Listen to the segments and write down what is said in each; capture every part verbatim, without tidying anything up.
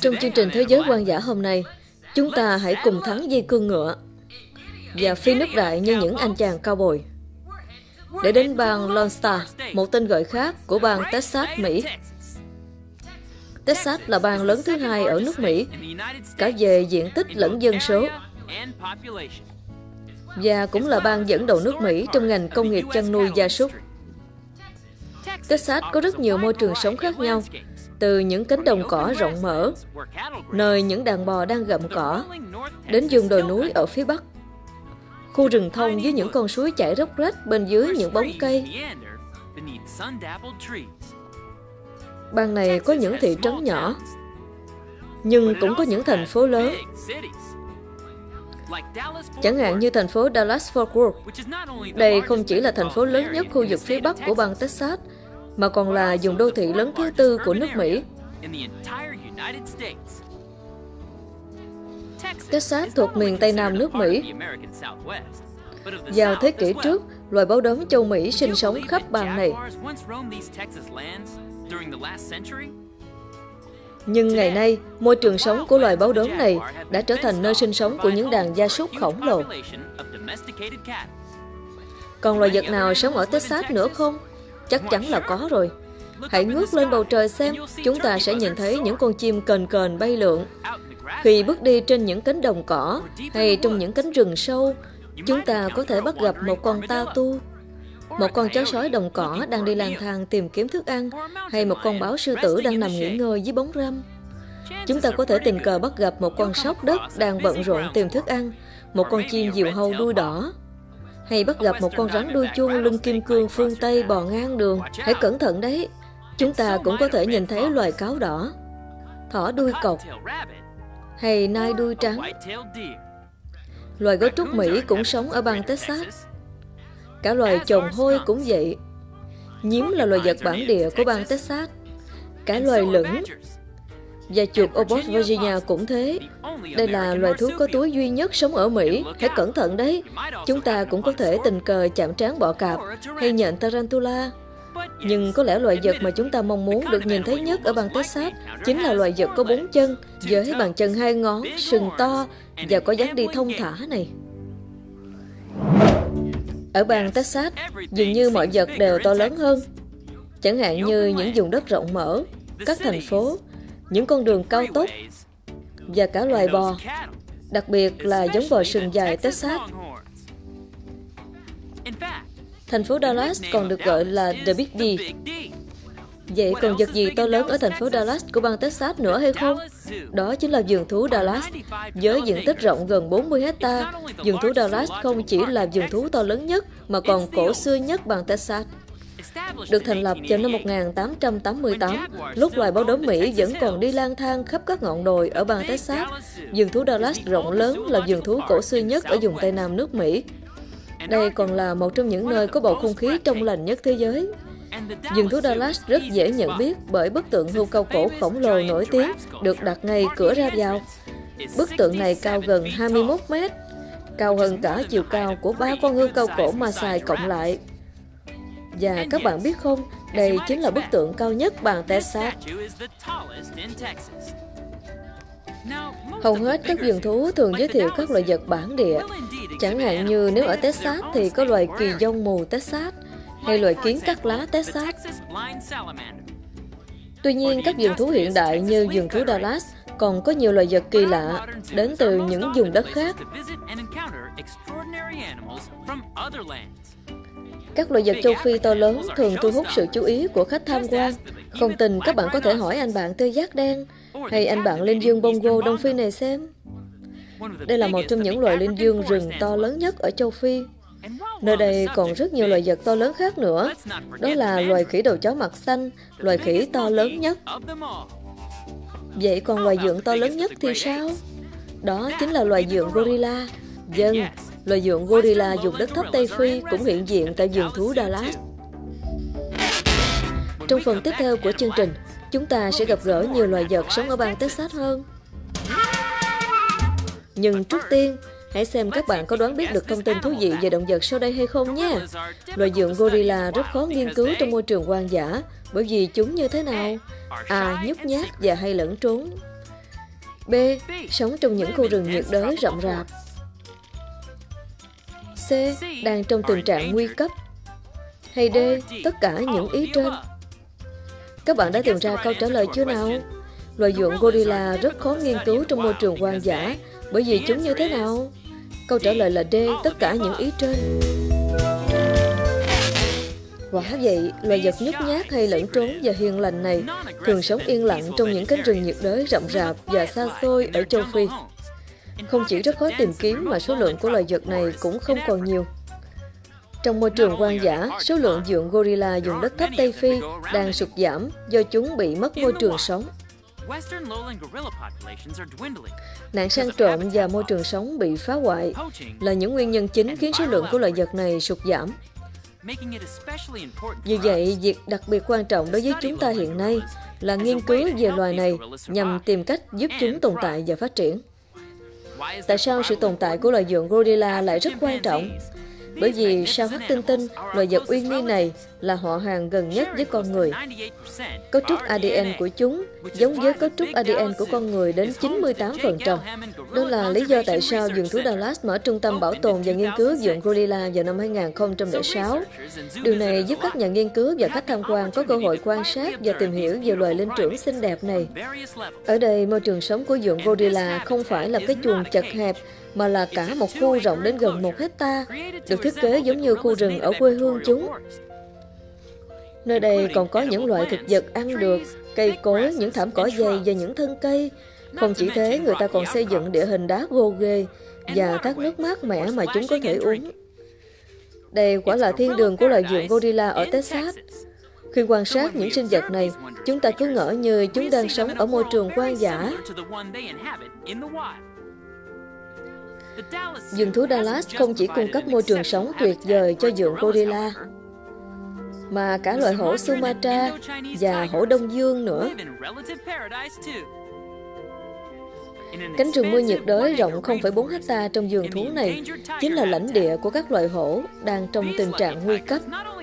Trong chương trình Thế giới hoang dã hôm nay, chúng ta hãy cùng thắng dây cương ngựa và phi nước đại như những anh chàng cao bồi để đến bang Lone Star, một tên gọi khác của bang Texas, Mỹ. Texas là bang lớn thứ hai ở nước Mỹ, cả về diện tích lẫn dân số, và cũng là bang dẫn đầu nước Mỹ trong ngành công nghiệp chăn nuôi gia súc. Texas có rất nhiều môi trường sống khác nhau, từ những cánh đồng cỏ rộng mở, nơi những đàn bò đang gặm cỏ, đến vùng đồi núi ở phía bắc, khu rừng thông với những con suối chảy róc rách bên dưới những bóng cây. Bang này có những thị trấn nhỏ, nhưng cũng có những thành phố lớn, chẳng hạn như thành phố Dallas-Fort Worth. Đây không chỉ là thành phố lớn nhất khu vực phía bắc của bang Texas, mà còn là vùng đô thị lớn thứ tư của nước Mỹ. Texas thuộc miền Tây Nam nước Mỹ. Vào thế kỷ trước, loài báo đốm châu Mỹ sinh sống khắp bang này. Nhưng ngày nay, môi trường sống của loài báo đốm này đã trở thành nơi sinh sống của những đàn gia súc khổng lồ. Còn loài vật nào sống ở Texas nữa không? Chắc chắn là có rồi. Hãy ngước lên bầu trời xem, chúng ta sẽ nhìn thấy những con chim kền kền bay lượn. Khi bước đi trên những cánh đồng cỏ hay trong những cánh rừng sâu, chúng ta có thể bắt gặp một con tatu, một con chó sói đồng cỏ đang đi lang thang tìm kiếm thức ăn, hay một con báo sư tử đang nằm nghỉ ngơi dưới bóng râm. Chúng ta có thể tình cờ bắt gặp một con sóc đất đang bận rộn tìm thức ăn, một con chim diều hâu đuôi đỏ, hay bắt gặp một con rắn đuôi chuông lưng kim cương phương Tây bò ngang đường. Hãy cẩn thận đấy! Chúng ta cũng có thể nhìn thấy loài cáo đỏ, thỏ đuôi cọc, hay nai đuôi trắng. Loài gấu trúc Mỹ cũng sống ở bang Texas. Cả loài chồn hôi cũng vậy. Nhím là loài vật bản địa của bang Texas. Cả loài lửng và chuột Oboz Virginia cũng thế. Đây là loài thú có túi duy nhất sống ở Mỹ. Hãy cẩn thận đấy! Chúng ta cũng có thể tình cờ chạm trán bọ cạp hay nhện tarantula. Nhưng có lẽ loài vật mà chúng ta mong muốn được nhìn thấy nhất ở bang Texas chính là loài vật có bốn chân, với bàn chân hai ngón, sừng to và có dáng đi thông thả này. Ở bang Texas, dường như mọi vật đều to lớn hơn. Chẳng hạn như những vùng đất rộng mở, các thành phố, những con đường cao tốc, và cả loài bò, đặc biệt là giống bò sừng dài Texas. Thành phố Dallas còn được gọi là The Big D. Vậy còn vật gì to lớn ở thành phố Dallas của bang Texas nữa hay không? Đó chính là vườn thú Dallas. Với diện tích rộng gần bốn mươi héc ta, vườn thú Dallas không chỉ là vườn thú to lớn nhất, mà còn cổ xưa nhất bang Texas. Được thành lập vào năm một nghìn tám trăm tám mươi tám, lúc loài báo đốm Mỹ vẫn còn đi lang thang khắp các ngọn đồi ở bang Texas, vườn thú Dallas rộng lớn là vườn thú cổ xưa nhất ở vùng Tây Nam nước Mỹ. Đây còn là một trong những nơi có bầu không khí trong lành nhất thế giới. Vườn thú Dallas rất dễ nhận biết bởi bức tượng hươu cao cổ khổng lồ nổi tiếng được đặt ngay cửa ra vào. Bức tượng này cao gần hai mươi mốt mét, cao hơn cả chiều cao của ba con hươu cao cổ Maasai cộng lại. Và các bạn biết không, đây chính là bức tượng cao nhất bang Texas. Hầu hết các vườn thú thường giới thiệu các loài vật bản địa. Chẳng hạn như nếu ở Texas thì có loài kỳ dông mù Texas, hay loài kiến cắt lá Texas. Tuy nhiên, các vườn thú hiện đại như vườn thú Dallas còn có nhiều loài vật kỳ lạ đến từ những vùng đất khác. Các loài vật châu Phi to lớn thường thu hút sự chú ý của khách tham quan. Không tin, các bạn có thể hỏi anh bạn tê giác đen hay anh bạn linh dương Bongo Đông Phi này xem. Đây là một trong những loài linh dương rừng to lớn nhất ở châu Phi. Nơi đây còn rất nhiều loài vật to lớn khác nữa. Đó là loài khỉ đầu chó mặt xanh, loài khỉ to lớn nhất. Vậy còn loài dượng to lớn nhất thì sao? Đó chính là loài dượng gorilla. Vâng, loài dượng gorilla vùng đất thấp Tây Phi cũng hiện diện tại vườn thú Dallas. Trong phần tiếp theo của chương trình, chúng ta sẽ gặp gỡ nhiều loài vật sống ở bang Texas hơn. Nhưng trước tiên, hãy xem các bạn có đoán biết được thông tin thú vị về động vật sau đây hay không nhé. Loài dượng gorilla rất khó nghiên cứu trong môi trường hoang dã, bởi vì chúng như thế nào? A. Nhút nhát và hay lẫn trốn. B. Sống trong những khu rừng nhiệt đới rậm rạp. C. Đang trong tình trạng nguy cấp. Hay D. Tất cả những ý trên. Các bạn đã tìm ra câu trả lời chưa nào? Loài dượng gorilla rất khó nghiên cứu trong môi trường hoang dã bởi vì chúng như thế nào? Câu trả lời là D. Tất cả những ý trên. Quả vậy, loài vật nhút nhát hay lẫn trốn và hiền lành này thường sống yên lặng trong những cánh rừng nhiệt đới rậm rạp và xa xôi ở châu Phi. Không chỉ rất khó tìm kiếm mà số lượng của loài vật này cũng không còn nhiều. Trong môi trường hoang dã, số lượng dượng gorilla vùng đất thấp Tây Phi đang sụt giảm do chúng bị mất môi trường sống. Nạn săn trộm và môi trường sống bị phá hoại là những nguyên nhân chính khiến số lượng của loài vật này sụt giảm. Vì vậy, việc đặc biệt quan trọng đối với chúng ta hiện nay là nghiên cứu về loài này nhằm tìm cách giúp chúng tồn tại và phát triển. Tại sao sự tồn tại của loài dượng gorilla lại rất quan trọng? Bởi vì sao hắc tinh tinh, loài vật uy nghi này là họ hàng gần nhất với con người. Cấu trúc a đê en của chúng giống với cấu trúc a đê en của con người đến chín mươi tám phần trăm. Đó là lý do tại sao vườn thú Dallas mở trung tâm bảo tồn và nghiên cứu dượng gorilla vào năm hai nghìn không trăm lẻ sáu. Điều này giúp các nhà nghiên cứu và khách tham quan có cơ hội quan sát và tìm hiểu về loài linh trưởng xinh đẹp này. Ở đây, môi trường sống của dượng gorilla không phải là cái chuồng chật hẹp, mà là cả một khu rộng đến gần một hecta, được thiết kế giống như khu rừng ở quê hương chúng. Nơi đây còn có những loại thực vật ăn được, cây cối, những thảm cỏ dày và những thân cây. Không chỉ thế, người ta còn xây dựng địa hình đá gồ ghề và thác nước mát mẻ mà chúng có thể uống. Đây quả là thiên đường của loài dượng gorilla ở Texas. Khi quan sát những sinh vật này, chúng ta cứ ngỡ như chúng đang sống ở môi trường hoang dã. Vườn thú Dallas không chỉ cung cấp môi trường sống tuyệt vời cho dượng gorilla, mà cả loài hổ Sumatra và hổ Đông Dương nữa. Cánh rừng mưa nhiệt đới rộng không phẩy bốn hecta trong vườn thú này chính là lãnh địa của các loài hổ đang trong tình trạng nguy cấp.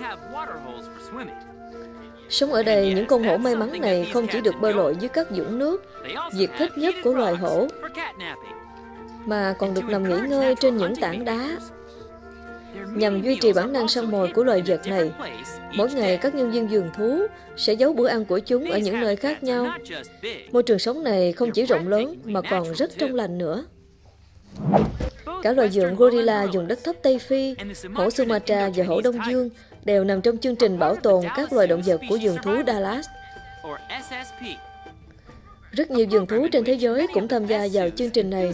Sống ở đây, những con hổ may mắn này không chỉ được bơi lội dưới các vũng nước, việc thích nhất của loài hổ, mà còn được nằm nghỉ ngơi trên những tảng đá. Nhằm duy trì bản năng săn mồi của loài vật này, mỗi ngày các nhân viên vườn thú sẽ giấu bữa ăn của chúng ở những nơi khác nhau. Môi trường sống này không chỉ rộng lớn mà còn rất trong lành nữa. Cả loài dượng gorilla vùng đất thấp Tây Phi, hổ Sumatra và hổ Đông Dương đều nằm trong chương trình bảo tồn các loài động vật của vườn thú Dallas. Rất nhiều vườn thú trên thế giới cũng tham gia vào chương trình này.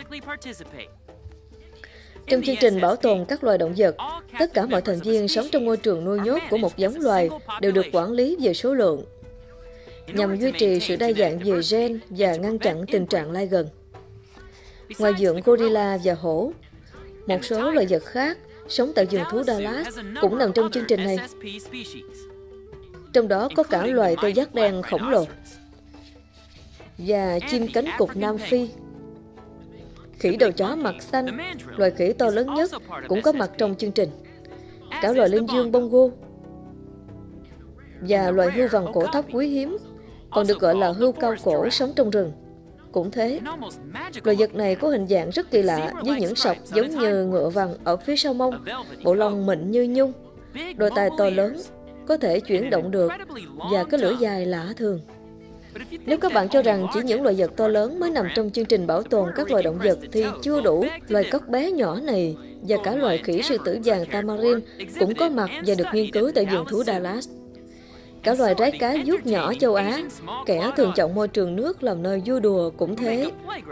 Trong chương trình bảo tồn các loài động vật, tất cả mọi thành viên sống trong môi trường nuôi nhốt của một giống loài đều được quản lý về số lượng, nhằm duy trì sự đa dạng về gen và ngăn chặn tình trạng lai gần. Ngoài dượng gorilla và hổ, một số loài vật khác sống tại vườn thú Dallas cũng nằm trong chương trình này. Trong đó có cả loài tê giác đen khổng lồ và chim cánh cụt Nam Phi. Khỉ đầu chó mặt xanh, loài khỉ to lớn nhất, cũng có mặt trong chương trình. Cả loài linh dương Bongo và loài hươu vằn cổ thấp quý hiếm, còn được gọi là hươu cao cổ, sống trong rừng. Cũng thế, loài vật này có hình dạng rất kỳ lạ với những sọc giống như ngựa vằn ở phía sau mông, bộ lông mịn như nhung, đôi tai to lớn, có thể chuyển động được và cái lưỡi dài lạ thường. Nếu các bạn cho rằng chỉ những loài vật to lớn mới nằm trong chương trình bảo tồn các loài động vật thì chưa đủ. Loài cóc bé nhỏ này và cả loài khỉ sư tử vàng tamarin cũng có mặt và được nghiên cứu tại vườn thú Dallas. Cả loài rái cá vuốt nhỏ châu Á, kẻ thường chọn môi trường nước làm nơi vui đùa cũng thế.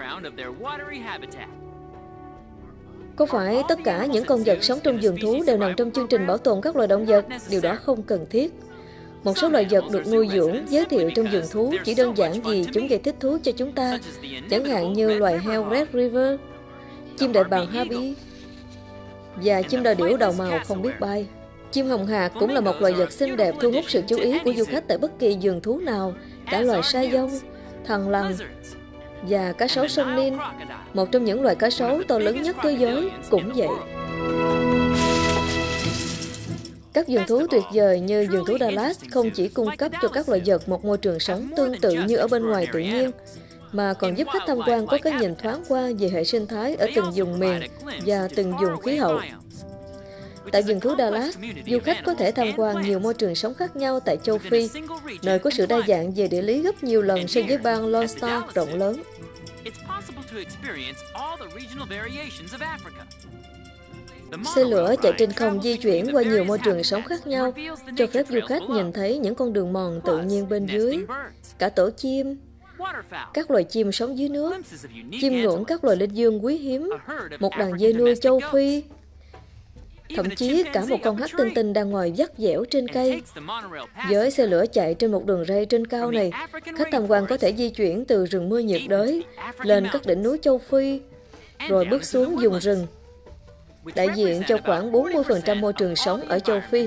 Có phải tất cả những con vật sống trong vườn thú đều nằm trong chương trình bảo tồn các loài động vật? Điều đó không cần thiết. Một số loài vật được nuôi dưỡng, giới thiệu trong vườn thú chỉ đơn giản vì chúng gây thích thú cho chúng ta, chẳng hạn như loài heo Red River, chim đại bàng Harpy và chim đà điểu đầu màu không biết bay. Chim hồng hạc cũng là một loài vật xinh đẹp thu hút sự chú ý của du khách tại bất kỳ vườn thú nào. Cả loài sa dông, thằn lằn và cá sấu sông Nin, một trong những loài cá sấu to lớn nhất thế giới, cũng vậy. Các vườn thú tuyệt vời như vườn thú Dallas không chỉ cung cấp cho các loài vật một môi trường sống tương tự như ở bên ngoài tự nhiên, mà còn giúp khách tham quan có cái nhìn thoáng qua về hệ sinh thái ở từng vùng miền và từng vùng khí hậu. Tại vườn thú Dallas, du khách có thể tham quan nhiều môi trường sống khác nhau tại châu Phi, nơi có sự đa dạng về địa lý gấp nhiều lần so với bang Lone Star rộng lớn. Xe lửa chạy trên không di chuyển qua nhiều môi trường sống khác nhau, cho phép du khách nhìn thấy những con đường mòn tự nhiên bên dưới, cả tổ chim, các loài chim sống dưới nước, chiêm ngưỡng các loài linh dương quý hiếm, một đàn dê nuôi châu Phi, thậm chí cả một con hắc tinh tinh đang ngồi vắt dẻo trên cây. Với xe lửa chạy trên một đường ray trên cao này, khách tham quan có thể di chuyển từ rừng mưa nhiệt đới lên các đỉnh núi châu Phi, rồi bước xuống vùng rừng, đại diện cho khoảng bốn mươi phần trăm môi trường sống ở châu Phi.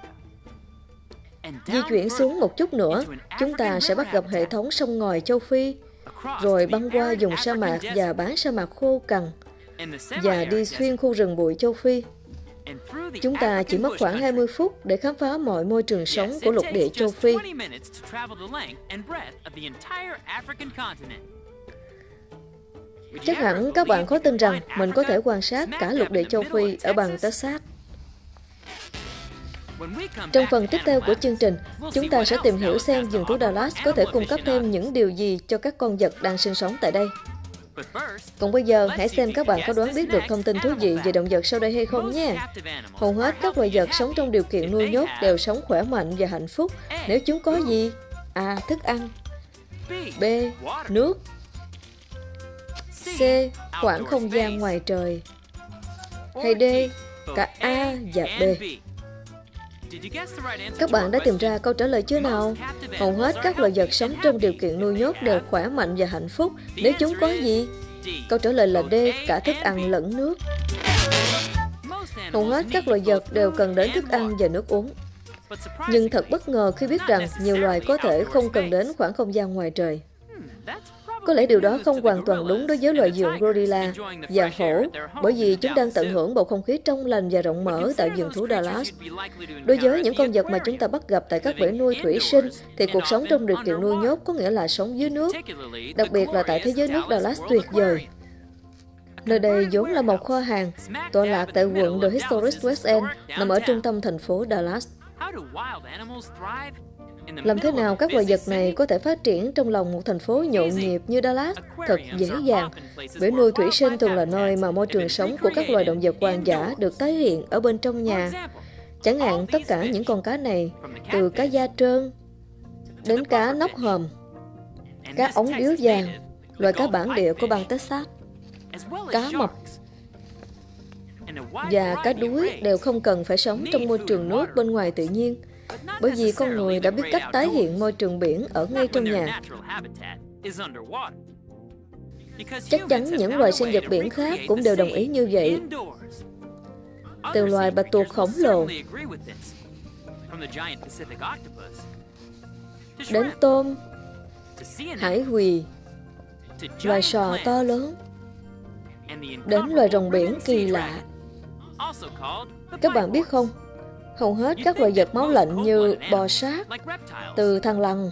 Di chuyển xuống một chút nữa, chúng ta sẽ bắt gặp hệ thống sông ngòi châu Phi, rồi băng qua vùng sa mạc và bán sa mạc khô cằn, và đi xuyên khu rừng bụi châu Phi. Chúng ta chỉ mất khoảng hai mươi phút để khám phá mọi môi trường sống của lục địa châu Phi. Chắc hẳn các bạn khó tin rằng mình có thể quan sát cả lục địa châu Phi ở bang Texas. Trong phần tiếp theo của chương trình, chúng ta sẽ tìm hiểu xem vườn thú Dallas có thể cung cấp thêm những điều gì cho các con vật đang sinh sống tại đây. Còn bây giờ, hãy xem các bạn có đoán biết được thông tin thú vị về động vật sau đây hay không nhé. Hầu hết các loài vật sống trong điều kiện nuôi nhốt đều sống khỏe mạnh và hạnh phúc nếu chúng có gì? A. Thức ăn. B. Nước. C. Khoảng không gian ngoài trời. Hay D. Cả A và B. Các bạn đã tìm ra câu trả lời chưa nào? Hầu hết các loài vật sống trong điều kiện nuôi nhốt đều khỏe mạnh và hạnh phúc nếu chúng có gì? Câu trả lời là D. Cả thức ăn lẫn nước. Hầu hết các loài vật đều cần đến thức ăn và nước uống. Nhưng thật bất ngờ khi biết rằng nhiều loài có thể không cần đến khoảng không gian ngoài trời. Có lẽ điều đó không hoàn toàn đúng đối với loài vượn gorilla và hổ, bởi vì chúng đang tận hưởng bầu không khí trong lành và rộng mở tại vườn thú Dallas. Đối với những con vật mà chúng ta bắt gặp tại các bể nuôi thủy sinh, thì cuộc sống trong điều kiện nuôi nhốt có nghĩa là sống dưới nước, đặc biệt là tại thế giới nước Dallas tuyệt vời. Nơi đây vốn là một kho hàng, tọa lạc tại quận The Historic West End, nằm ở trung tâm thành phố Dallas. Làm thế nào các loài vật này có thể phát triển trong lòng một thành phố nhộn nhịp như Dallas? Thật dễ dàng. Bể nuôi thủy sinh thường là nơi mà môi trường sống của các loài động vật hoang dã được tái hiện ở bên trong nhà. Chẳng hạn tất cả những con cá này, từ cá da trơn đến cá nóc hòm, cá ống điếu vàng, loài cá bản địa của bang Texas, cá mập và cá đuối đều không cần phải sống trong môi trường nước bên ngoài tự nhiên, bởi vì con người đã biết cách tái hiện môi trường biển ở ngay trong nhà. Chắc chắn những loài sinh vật biển khác cũng đều đồng ý như vậy. Từ loài bạch tuộc khổng lồ đến tôm, hải quỳ, loài sò to lớn, đến loài rồng biển kỳ lạ. Các bạn biết không, hầu hết các loài vật máu lạnh như bò sát, từ thằn lằn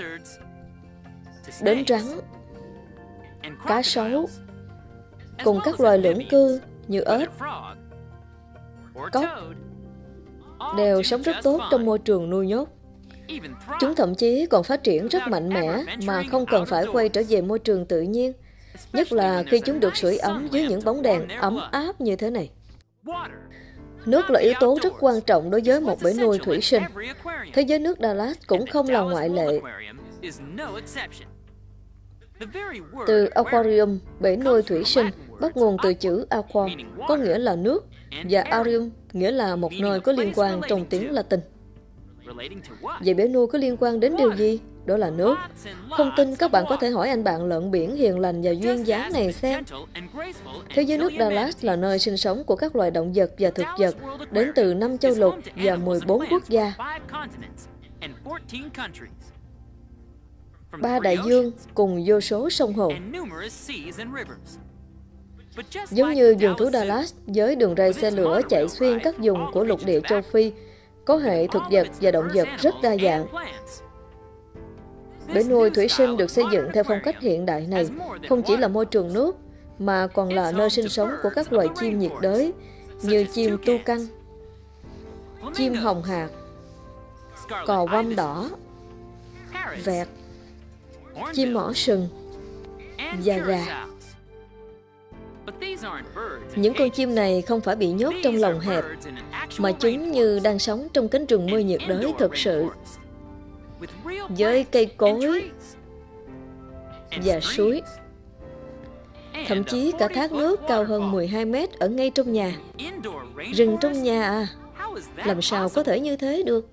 đến rắn, cá sấu, cùng các loài lưỡng cư như ếch, cóc, đều sống rất tốt trong môi trường nuôi nhốt. Chúng thậm chí còn phát triển rất mạnh mẽ mà không cần phải quay trở về môi trường tự nhiên, nhất là khi chúng được sưởi ấm dưới những bóng đèn ấm áp như thế này. Nước là yếu tố rất quan trọng đối với một bể nuôi thủy sinh. Thế giới nước Dallas cũng không là ngoại lệ. Từ aquarium, bể nuôi thủy sinh, bắt nguồn từ chữ aqua, có nghĩa là nước, và arium, nghĩa là một nơi có liên quan trong tiếng Latin. Vậy bể nuôi có liên quan đến điều gì? Đó là nước. Không tin các bạn có thể hỏi anh bạn lợn biển hiền lành và duyên dáng này xem. Thế giới nước Dallas là nơi sinh sống của các loài động vật và thực vật đến từ năm châu lục và mười bốn quốc gia, ba đại dương cùng vô số sông hồ. Giống như vườn thú Dallas với đường ray xe lửa chạy xuyên các vùng của lục địa châu Phi, có hệ thực vật và động vật rất đa dạng. Bể nuôi thủy sinh được xây dựng theo phong cách hiện đại này không chỉ là môi trường nước, mà còn là nơi sinh sống của các loài chim nhiệt đới như chim tu căn, chim hồng hạc, cò quăm đỏ, vẹt, chim mỏ sừng và gà. Những con chim này không phải bị nhốt trong lồng hẹp, mà chúng như đang sống trong cánh rừng mưa nhiệt đới thực sự, với cây cối và suối, thậm chí cả thác nước cao hơn mười hai mét ở ngay trong nhà. Rừng trong nhà à? Làm sao có thể như thế được?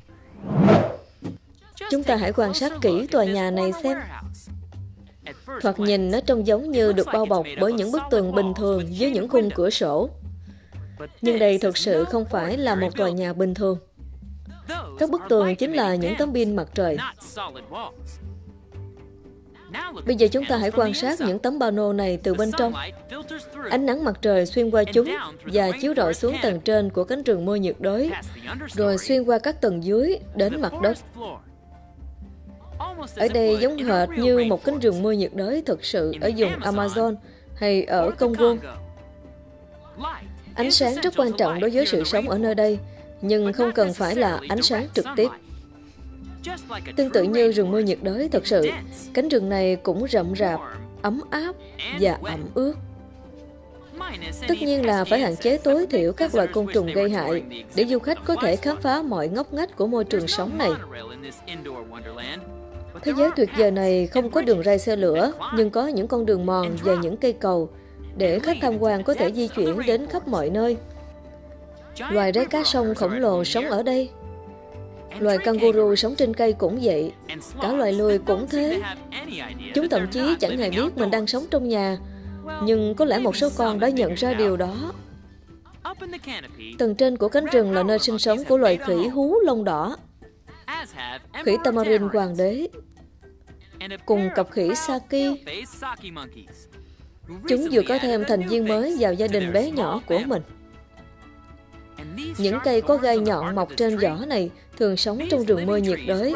Chúng ta hãy quan sát kỹ tòa nhà này xem. Thoạt nhìn nó trông giống như được bao bọc bởi những bức tường bình thường với những khung cửa sổ. Nhưng đây thực sự không phải là một tòa nhà bình thường. Các bức tường chính là những tấm pin mặt trời. Bây giờ chúng ta hãy quan sát những tấm pano này từ bên trong. Ánh nắng mặt trời xuyên qua chúng và chiếu rọi xuống tầng trên của cánh rừng mưa nhiệt đới, rồi xuyên qua các tầng dưới đến mặt đất. Ở đây giống hệt như một cánh rừng mưa nhiệt đới thực sự ở vùng Amazon hay ở Congo. Ánh sáng rất quan trọng đối với sự sống ở nơi đây, nhưng không cần phải là ánh sáng trực tiếp. Tương tự như rừng mưa nhiệt đới thực sự, cánh rừng này cũng rậm rạp, ấm áp và ẩm ướt. Tất nhiên là phải hạn chế tối thiểu các loài côn trùng gây hại để du khách có thể khám phá mọi ngóc ngách của môi trường sống này. Thế giới tuyệt vời này không có đường ray xe lửa, nhưng có những con đường mòn và những cây cầu để khách tham quan có thể di chuyển đến khắp mọi nơi. Loài rái cá sông khổng lồ sống ở đây. Loài kangaroo sống trên cây cũng vậy. Cả loài lười cũng thế. Chúng thậm chí chẳng hề biết mình đang sống trong nhà, nhưng có lẽ một số con đã nhận ra điều đó. Tầng trên của cánh rừng là nơi sinh sống của loài khỉ hú lông đỏ, khỉ tamarin hoàng đế, cùng cặp khỉ Saki. Chúng vừa có thêm thành viên mới vào gia đình bé nhỏ của mình. Những cây có gai nhọn mọc trên vỏ này thường sống trong rừng mưa nhiệt đới.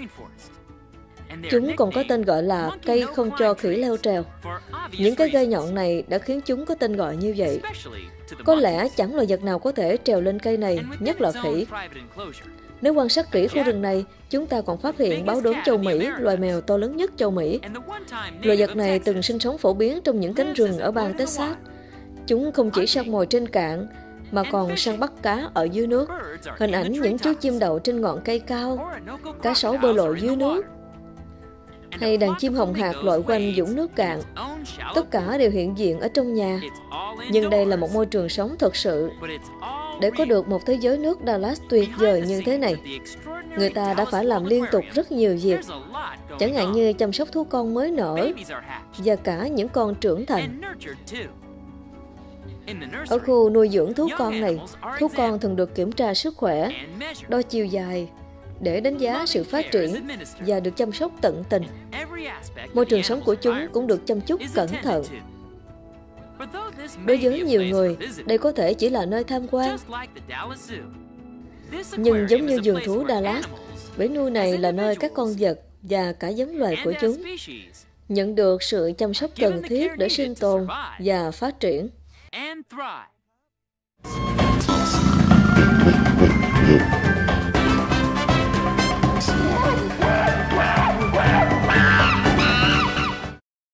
Chúng còn có tên gọi là cây không cho khỉ leo trèo. Những cái gai nhọn này đã khiến chúng có tên gọi như vậy. Có lẽ chẳng loài vật nào có thể trèo lên cây này, nhất là khỉ. Nếu quan sát kỹ khu rừng này, chúng ta còn phát hiện báo đốm châu Mỹ, loài mèo to lớn nhất châu Mỹ. Loài vật này từng sinh sống phổ biến trong những cánh rừng ở bang Texas. Chúng không chỉ săn mồi trên cạn, mà còn săn bắt cá ở dưới nước. Hình ảnh những chú chim đậu trên ngọn cây cao, cá sấu bơi lội dưới nước, hay đàn chim hồng hạc lội quanh vũng nước cạn. Tất cả đều hiện diện ở trong nhà. Nhưng đây là một môi trường sống thật sự. Để có được một thế giới nước Dallas tuyệt vời như thế này, người ta đã phải làm liên tục rất nhiều việc, chẳng hạn như chăm sóc thú con mới nở và cả những con trưởng thành. Ở khu nuôi dưỡng thú con này, thú con thường được kiểm tra sức khỏe, đo chiều dài để đánh giá sự phát triển và được chăm sóc tận tình. Môi trường sống của chúng cũng được chăm chút cẩn thận. Đối với nhiều người, đây có thể chỉ là nơi tham quan. Nhưng giống như vườn thú Dallas, bể nuôi này là nơi các con vật và cả giống loài của chúng nhận được sự chăm sóc cần thiết để sinh tồn và phát triển.